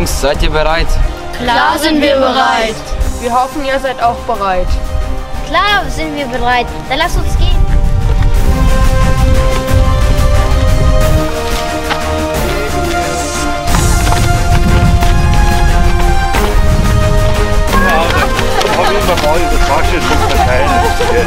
Jungs, seid ihr bereit? Klar sind wir bereit. Wir hoffen, ihr seid auch bereit. Klar sind wir bereit. Dann lasst uns gehen. Auf jeden Fall mal das Fahrstuhl zum Verteilen.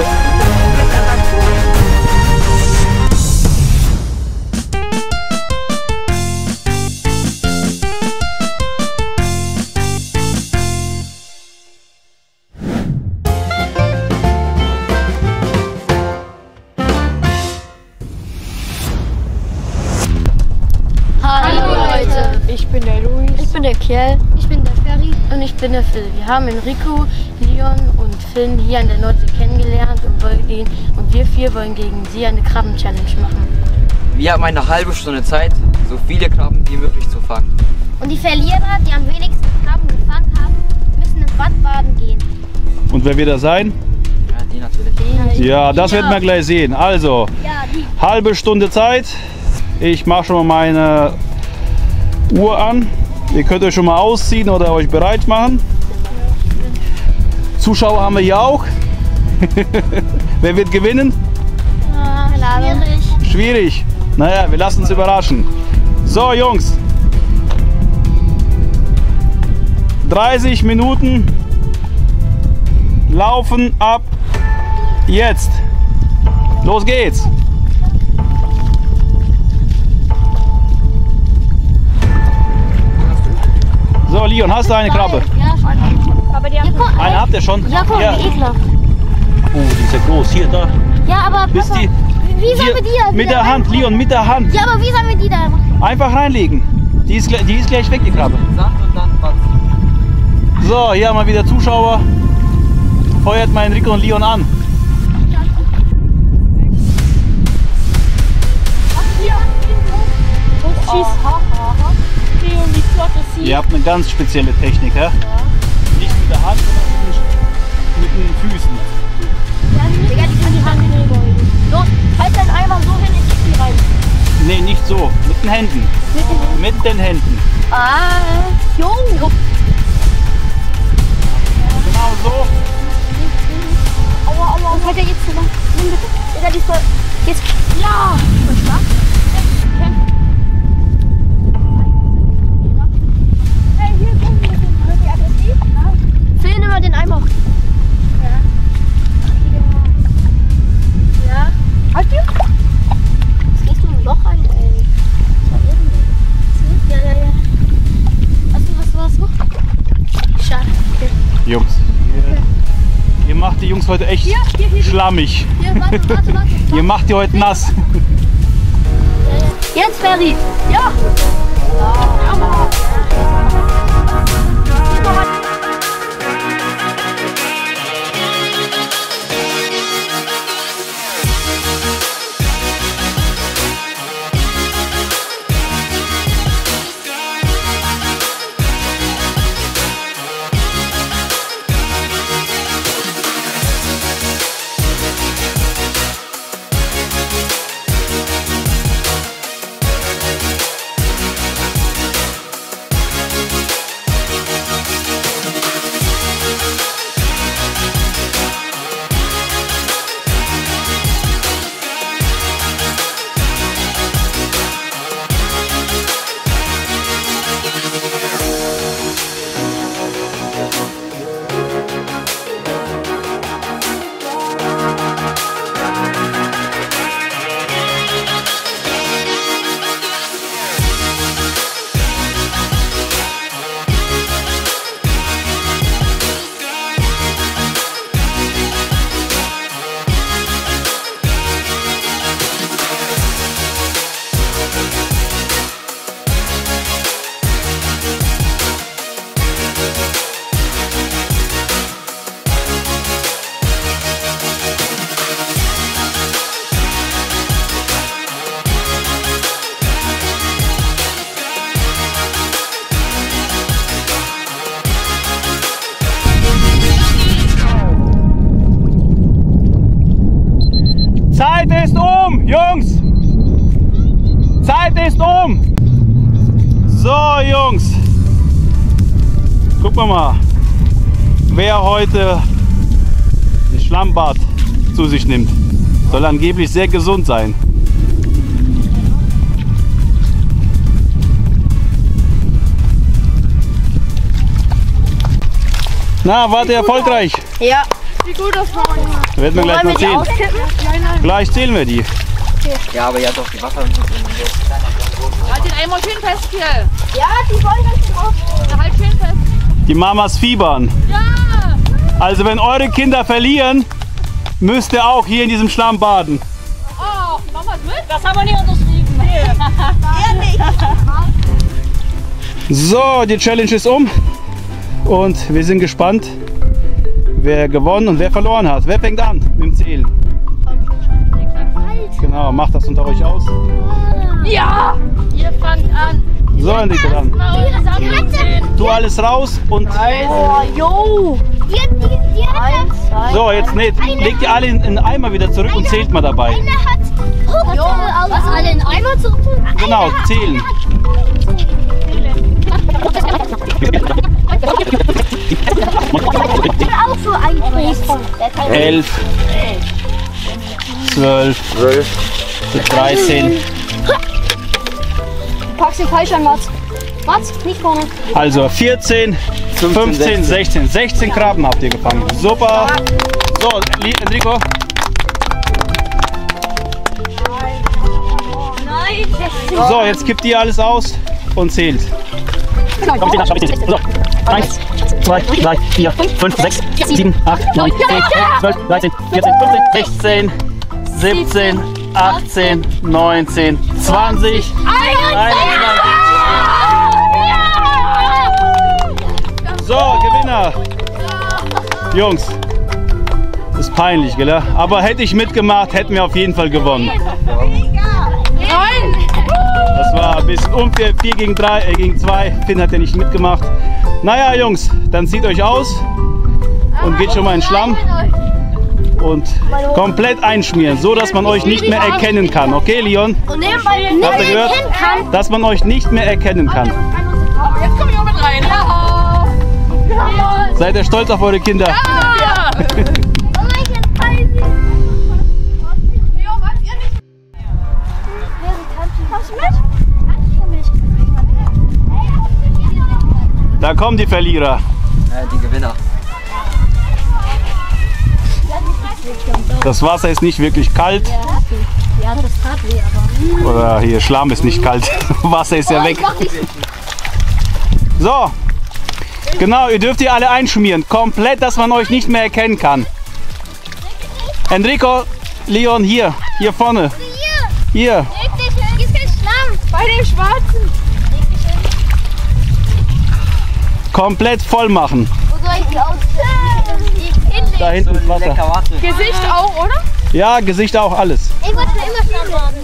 Hallo Leute. Ich bin der Luis. Ich bin der Kjell. Ich bin der Ferry. Und ich bin der Phil. Wir haben Enrico, Leon und Finn hier an der Nordsee kennengelernt und wir vier wollen gegen sie eine Krabben-Challenge machen. Wir haben eine halbe Stunde Zeit, so viele Krabben wie möglich zu fangen. Und die Verlierer, die am wenigsten Krabben gefangen haben, müssen im Bad baden gehen. Und wer wird das sein? Ja, die natürlich. Ja, das werden wir gleich sehen. Also, Ja, die. halbe Stunde Zeit. Ich mache schon mal meine Uhr an. Ihr könnt euch schon mal ausziehen oder euch bereit machen. Zuschauer haben wir hier auch. Wer wird gewinnen? Schwierig. Schwierig. Naja, wir lassen uns überraschen. So, Jungs. 30 Minuten laufen ab jetzt. Los geht's. So, Leon, hast du eine Krabbe? Ja, aber die haben Eine habt ihr schon? Ja, guck mal, wie ekelhaft. Oh, die ist ja groß. Hier, da. Ja, aber Bis Papa, die, wie sollen hier, wir die da mit wieder der Hand, reinmachen? Leon, mit der Hand. Ja, aber wie sollen wir die da machen? Einfach reinlegen. Die ist gleich weg, die Krabbe. Sand und dann was. So, hier haben wir wieder Zuschauer. Feuert mal Enrico und Leon an. Ihr habt eine ganz spezielle Technik, ja? Nicht mit der Hand, sondern mit den Füßen. Digga, die können die Hand nehmen. Los, halt dann einfach so hin, ich krieg die rein. Nee, nicht so. Mit den Händen. Mit den Händen. Ah, Junge. Genau so. Aua, aua, was hat er jetzt gemacht? Nimm bitte. Digga, die ist voll. Jetzt. Ja. Voll stark. Hey, hier, komm, wir sind die aggressiv. Film immer den Eimer. Ja. Ja. Halt dir. Jetzt gehst du ein Loch rein, ey. Ja, ja, ja. Hast du? Schade. Okay. Jungs, ihr macht die Jungs heute echt Hier. schlammig. Hier, warte. Ihr macht die heute nass. Jetzt, Ferry. Ja. Zeit ist um, Jungs! Zeit ist um! So, Jungs! Gucken wir mal, wer heute ein Schlammbad zu sich nimmt. Soll angeblich sehr gesund sein. Na, wart ihr erfolgreich? Ja. Wie gut das war. Werden wir gleich mal zählen. Gleich zählen wir die. Ja, aber ja doch, die Wasser. Halt den einmal schön fest hier. Ja, die wollen ganz drauf. Halt schön fest. Die Mamas fiebern. Ja. Also wenn eure Kinder verlieren, müsst ihr auch hier in diesem Schlamm baden. Oh, Mama mit? Das haben wir nicht unterschrieben. So, die Challenge ist um. Und wir sind gespannt, wer gewonnen und wer verloren hat. Wer fängt an mit dem Zählen? Genau, macht das unter euch aus. Ja. Ihr fangt an. So, Enrico, dann. Tu alles raus und... Oh, jo. So, jetzt nicht. Legt ihr alle in den Eimer wieder zurück und zählt mal dabei. Was, alle in Eimer zurück? Genau, zählen. Auch so eigentlich. 11, 12, 13. Du packst den falsch an, Mats. Mats, nicht vorne. Also 14, 15, 16. 16 Krabben habt ihr gefangen. Super. So, Enrico. Nein. So, jetzt kippt ihr alles aus und zählt. Komm, zähl nach, schau, ich zähl. So, 1, 2, 3, 4, 5, 6, 7, 8, 9, 10, 11, 12, 13, 14, 15, 16, 17, 18, 19, 20, 21. So, Gewinner. Jungs, ist peinlich, gell? Aber hätte ich mitgemacht, hätten wir auf jeden Fall gewonnen. Das war ein bisschen unfair, 4 gegen 2. Finn hat ja nicht mitgemacht. Naja, Jungs, dann zieht euch aus und geht schon mal in den Schlamm und komplett einschmieren, so dass man euch nicht mehr erkennen kann. Okay, Leon? Und nebenbei Habt ihr gehört? Dass man euch nicht mehr erkennen kann. Jetzt komm ich auch mit rein. Ja. Seid ihr stolz auf eure Kinder? Ja. Da kommen die Verlierer. Die Gewinner. Das Wasser ist nicht wirklich kalt. Ja, das tat weh, aber... Oder hier, Schlamm ist nicht kalt. Wasser ist ja weg. So. Genau, ihr dürft ihr alle einschmieren. Komplett, dass man euch nicht mehr erkennen kann. Enrico, Leon, hier vorne. Hier. Bei dem Schwarzen. Komplett voll machen. Wo soll ich die ausziehen? Da hinten ist Wasser. Lecker, warte. Gesicht auch, oder? Ja, Gesicht auch, alles. Ich wollte immer Schlamm baden.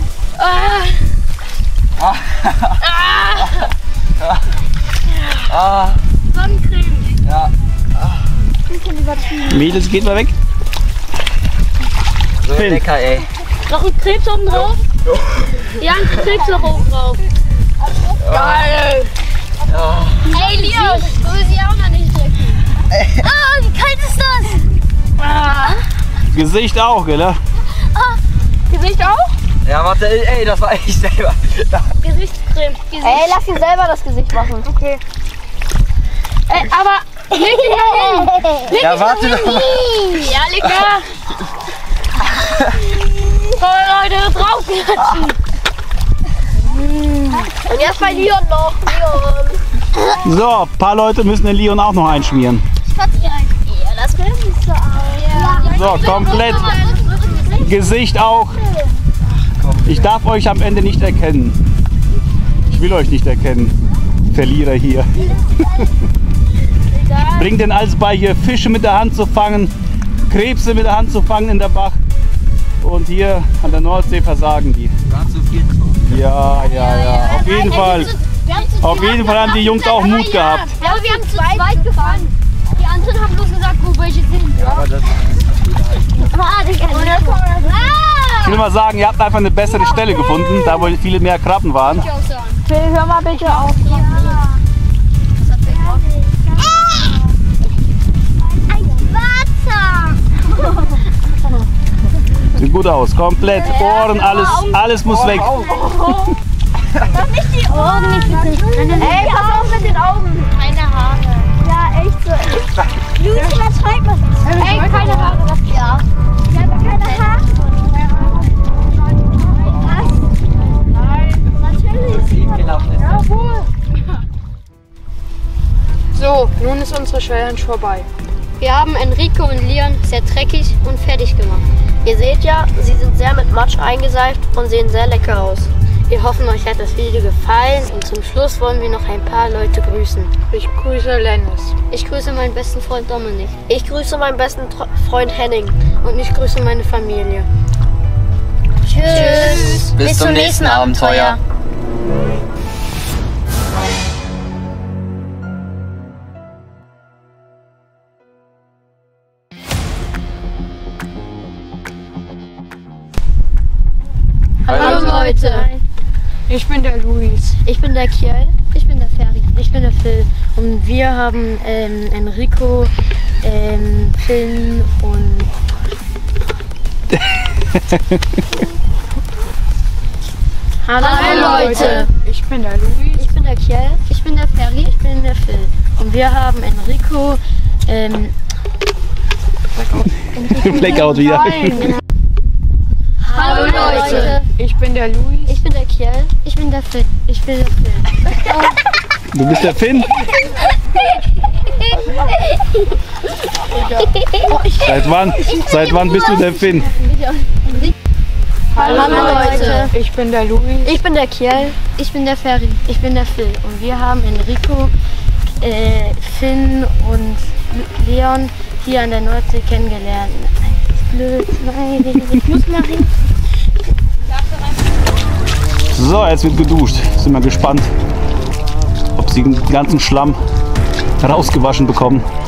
Sonnencreme. Ja. Mädels, geht mal weg. So Finn. lecker, ey. Noch ein Krebs oben drauf? Ja, ein Krebs noch oben drauf. Geil. Ey, Leon, du willst sie auch noch nicht drücken. Ah, wie kalt ist das? Gesicht auch, gell? Gesicht auch? Ja, warte, ey, das war ich selber. Gesichtscreme. Ey, lass ihn selber das Gesicht machen. Okay. Aber leg dich mal hin. Ja, warte doch mal. Ja, leg da. Toll, Leute, draufklatschen. Und jetzt bei Leon noch. Leon. So, ein paar Leute müssen den Leon auch noch einschmieren. Ja, das wäre nicht so aus. So, komplett. Gesicht auch. Ich darf euch am Ende nicht erkennen. Ich will euch nicht erkennen. Verlierer hier. Bringt denn alles bei, hier Fische mit der Hand zu fangen, Krebse mit der Hand zu fangen in der Bach. Und hier an der Nordsee versagen die. War zu viel getrunken. Ja. Auf jeden Fall. Auf jeden Fall haben die Jungs auch Mut gehabt. Ja, aber wir haben zu zweit gefangen. Die anderen haben bloß gesagt, wo welche sind. Ja, aber das Ich will mal sagen, ihr habt einfach eine bessere Stelle gefunden, da wo viele mehr Krabben waren. Phil, hör mal bitte auf. Sieht gut aus, komplett. Ohren, alles muss weg. Nicht die Augen. Ey, pass auf mit den Augen. Keine Haare. Ja, echt so. Lucy, was schreibt man? Ey, keine Haare. Ja. Ich habe keine Haare. Was? Nein. Natürlich. Jawohl. So, nun ist unsere Challenge vorbei. Wir haben Enrico und Leon sehr dreckig und fertig gemacht. Ihr seht ja, sie sind sehr mit Matsch eingeseift und sehen sehr lecker aus. Wir hoffen, euch hat das Video gefallen und zum Schluss wollen wir noch ein paar Leute grüßen. Ich grüße Lennis. Ich grüße meinen besten Freund Dominik Ich grüße meinen besten Freund Henning. und ich grüße meine Familie. Tschüss. Bis zum nächsten Abenteuer. Hallo Leute! Ich bin der Luis. Ich bin der Kiel. Ich bin der Ferry. Ich bin der Phil. Und wir haben Enrico, Finn und... Hallo Leute! Ich bin der Luis. Ich bin der Kiel. Ich bin der Ferry. Ich bin der Phil. Und wir haben Enrico, Blackout wieder. Hallo Leute! Ich bin der Luis. Ich bin der Kiel. Ich bin der Phil. Ich bin der Phil. Du bist der Finn? Seit wann bist du der Finn? Hallo Leute! Ich bin der Luis. Ich bin der Kiel. Ich bin der Ferry. Ich bin der Phil. Und wir haben Enrico, Finn und Leon hier an der Nordsee kennengelernt. Blöd, nein, ich muss mal hin. So, jetzt wird geduscht. Sind wir gespannt, ob sie den ganzen Schlamm rausgewaschen bekommen.